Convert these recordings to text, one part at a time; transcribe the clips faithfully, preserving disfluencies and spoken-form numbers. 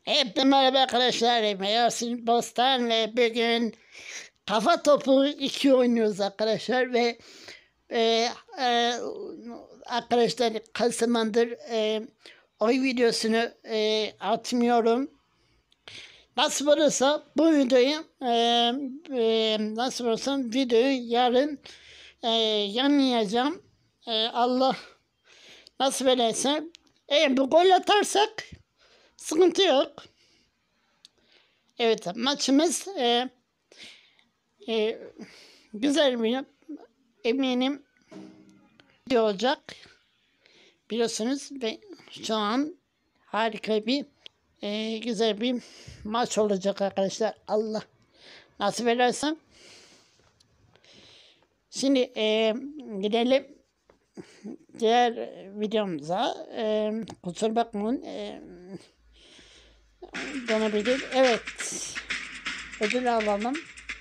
Hepinize merhaba arkadaşlar. Yasin Bostan'la bugün kafa topu iki oynuyoruz arkadaşlar ve e, e, arkadaşlar kaç zamandır e, oy videosunu e, atmıyorum. Nasıl olursa bu videoyu e, e, nasıl olursa videoyu yarın e, yayınlayacağım. E, Allah nasip ederse. Eğer bu gol atarsak sıkıntı yok. Evet, maçımız e, e, güzel bir, eminim olacak. Biliyorsunuz ve şu an harika bir e, güzel bir maç olacak arkadaşlar. Allah nasip ederse. Şimdi e, gidelim diğer videomuza. E, kusura bakmayın. E, Dönebilir. Evet. Ödül alalım.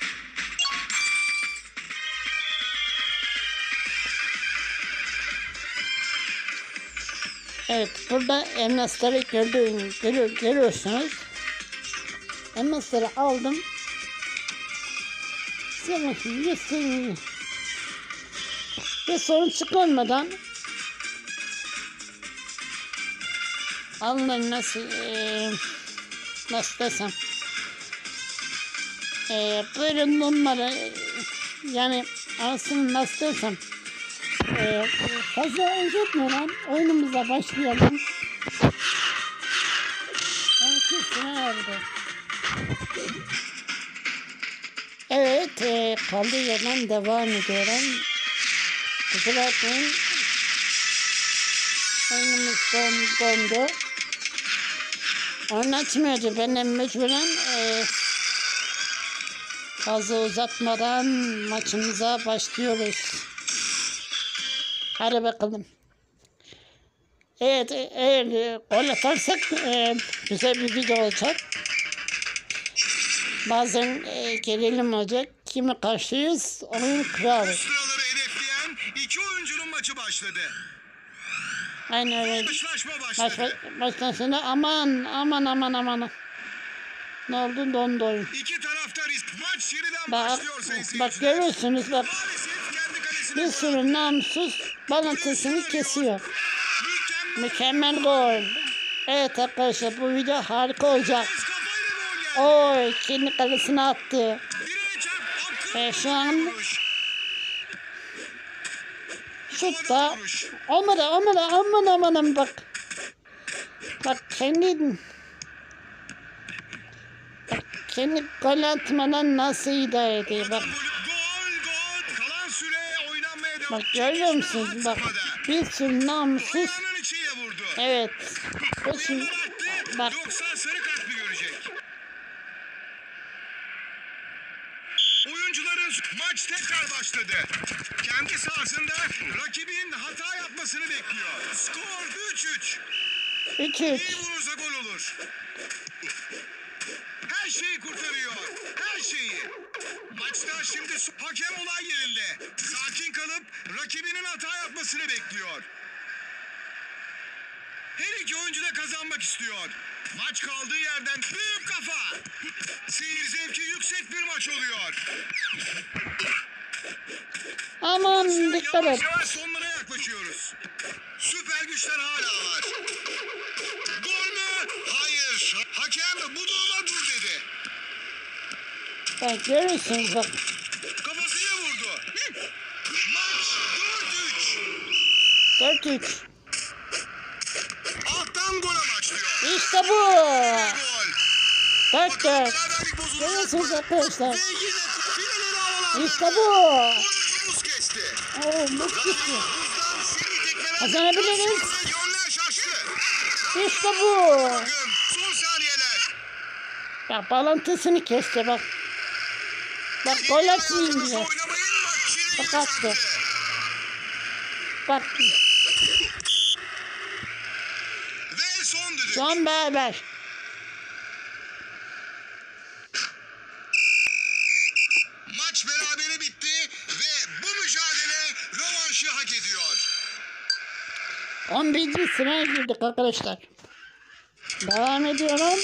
Evet. Burada elmasları gördüğünüz, görüyor, görüyorsunuz. Elmasları aldım. Sevmişim. Yesin. Bir sorun çıkarmadan alın nasıl e, nasıl desem e, böyle bunları yani aslında nasıl desem e, fazla uzatmadan oyunumuza başlayalım. Herkesine erdi. Evet, e, kaldığı yerden devam ediyorum. Kusura bakmayın. Oyunumuz don, dondu. Anlatmıyordu. Ben de mecburen e, fazla uzatmadan maçımıza başlıyoruz. Hadi bakalım. Evet, eğer e, gol atarsak e, güzel bir video olacak. Bazen e, gerilim olacak. Kimi karşıyız? Oyun kralı. Sıraları hedefleyen iki oyuncunun maçı başladı. Aynen öyle. Karşılaşma başladı. Baştan sonra aman aman aman aman. Ne oldu? Dondu oyun. İki taraftar maç yeniden Bak, başlıyor sayın bak seyirciler. görüyorsunuz bak. Maalesef kendi kalesine Bir sürü namussuz balıntısını kesiyor. mükemmel Mükemmel gol. Evet arkadaşlar bu video harika olacak. kafayla gol geldi. Oy kendi kalesine attı. Direğe çarp, hakkı E, şu an vuruş. şut da olmadı olmadı aman aman aman bak. Bak kendi bak kendi gol atmadan nasıl idare ediyor bak. Gol, gol. Kalan süre oynanmaya devam. Bak görüyor musunuz bak bir sürü namussuz. Ayağının içiyle vurdu. Evet. O şimdi, Uyanlar attı, bak yoksa sarı kart mı görecek? Oyuncuların maç tekrar başladı. Kendi sahasında rakibin hata yapmasını bekliyor. Skor üç üç. üç İyi üç. vurursa gol olur. Her şeyi kurtarıyor. Her şeyi. Maçta şimdi hakem olay yerinde. Sakin kalıp rakibinin hata yapmasını bekliyor. Her iki oyuncu da kazanmak istiyor. Maç kaldığı yerden büyük kafa. Seyir zevki yüksek bir maç oluyor. Aman dikkat Yavaş et. yavaş sonlara yaklaşıyoruz. Süper güçler hala var. Gol mü? Hayır. Hakem bu duruma dur dedi. Bak görüyorsunuz bak. Kafasıyla vurdu. Maç dört üç. dört üç. Alttan gol amaçlıyor. İşte bu. Gol. dört dört. Beraberlik bozulacak Görüyorsunuz mı? arkadaşlar. Ve yine fileleri havalandırdı. İşte bu. Oyuncumuz kesti. Oo, buz gitti. Buzdan seni tekmeler. Kazanabiliriz. Ve yönler şaştı. İşte bu. Bakın son saniyeler. Bak bağlantısını kesti bak. Bak gol atmayayım diye. Oynamayın maç yine Bak attı. Bak Ve son düdük. şu an beraber. Maç berabere bitti ve bu mücadele rövanşı hak ediyor. on birinci sıraya girdik arkadaşlar. Devam ediyorum.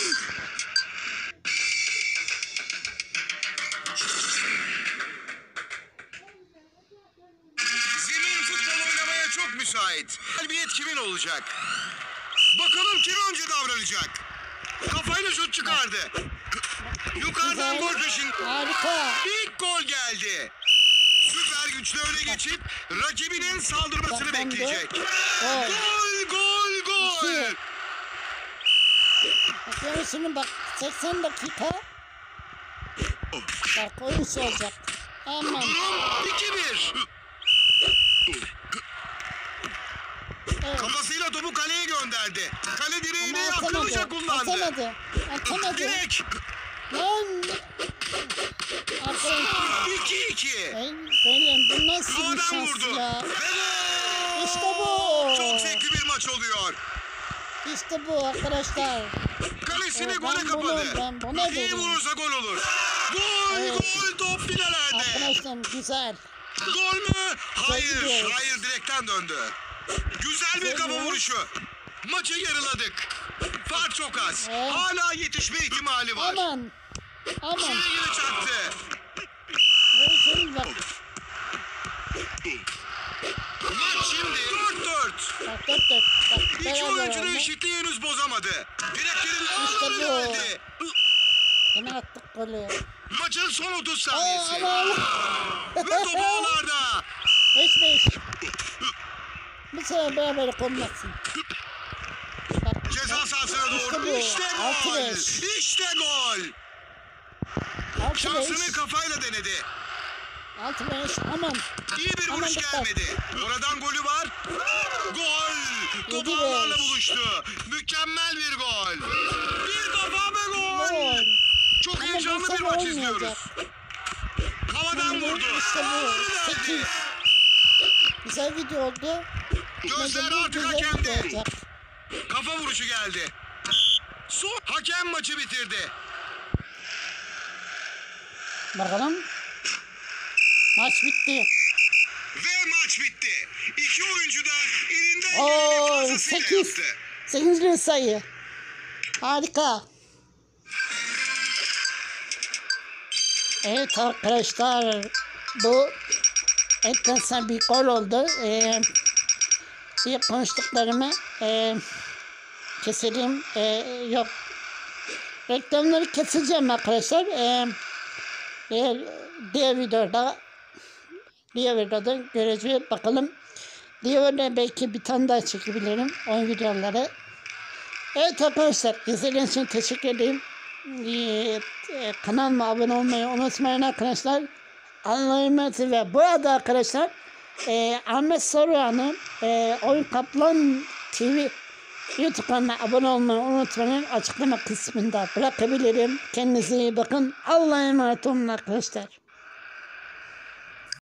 Zemin futbol oynamaya çok müsait. Galibiyet kimin olacak? Bakalım kim önce davranacak? Kafayla şut çıkardı. Yukarıdan Güzel. gol peşinde. Harika. İlk gol geldi. Süper güçlü öne geçip rakibinin saldırmasını Kazandı. bekleyecek. Gol. Gol, gol, gol. İki. Bak şimdi bak seksen dakika. Bak oyun olacak. Aman. Durum iki bir. Evet. Kafasıyla topu kaleye gönderdi. Kale direğini Ama akıllıca atamadı. kullandı. Atamadı. Atamadı. Direk Lan. Arkadaşlar. iki iki. Ben benim bu nasıl bir Havadan şans vurdu. ya. Ve gol. İşte bu. Çok zevkli bir maç oluyor. İşte bu arkadaşlar. Kalesini Ben gole bunu- kapadı. ben buna İyi dedim. vurursa gol olur. Gol, Evet. gol, top filelerde. Arkadaşlar güzel. Gol mü? Hayır, gidiyoruz. hayır direkten döndü. Güzel bir kafa gidiyoruz. vuruşu. Maçı yarıladık. Fark çok az. Evet. Hala yetişme ihtimali var. Aman. Aman. İçeri geri çarptı. Ben şimdi bak. Maç şimdi dört dört. Bak dört dört. Bak İki beraber oyuncu da olma. eşitliği henüz bozamadı. Direklerin İşte ağları bu. geldi. Hemen attık golü. Maçın son otuz Aa, saniyesi. aman. Ve top ağlarda. Beş beş. Bir sefer beraber olmasın. Bak. Ceza sahasına İşte doğru. bu. İşte Altı gol. beş. İşte gol. Altı Şansını beş. kafayla denedi. Altı beş. Aman. İyi bir Aman vuruş dikkat. gelmedi. Oradan golü var. Gol. Top Yedi ağlarla beş. buluştu. Mükemmel bir gol. Bir kafa ve gol. Gol. Çok Ama heyecanlı bu bir sefer maç olmayacak. izliyoruz. Havadan Bu- vurdu. İşte bu. Ağları Sekiz. deldi. Güzel video oldu. Gözler Bu artık güzel video hakemde. olacak. Kafa vuruşu geldi. Son hakem maçı bitirdi. Bakalım. Maç bitti. Ve maç bitti. İki oyuncu da elinden Oo, geleni fazlasıyla sekiz. yaptı. Sekizinci sayı. Harika. Evet arkadaşlar. Bu enteresan bir gol oldu. Ee, bir konuştuklarımı e, keselim. Ee, yok. Reklamları keseceğim arkadaşlar. Ee, diğer, diğer videoda diğer videoda göreceğiz. Bakalım. Diğerine belki bir tane daha çekebilirim. Oyun videoları. Evet arkadaşlar. İzlediğiniz için teşekkür ederim. Ee, e, kanalıma abone olmayı unutmayın arkadaşlar. Allah'a emanet ve bu arada arkadaşlar e, Ahmet Saruhan'ın e, Oyun Kaplan T V YouTube kanalına abone olmayı unutmayın. Açıklama kısmında bırakabilirim. Kendinize iyi bakın. Allah'a emanet olun arkadaşlar.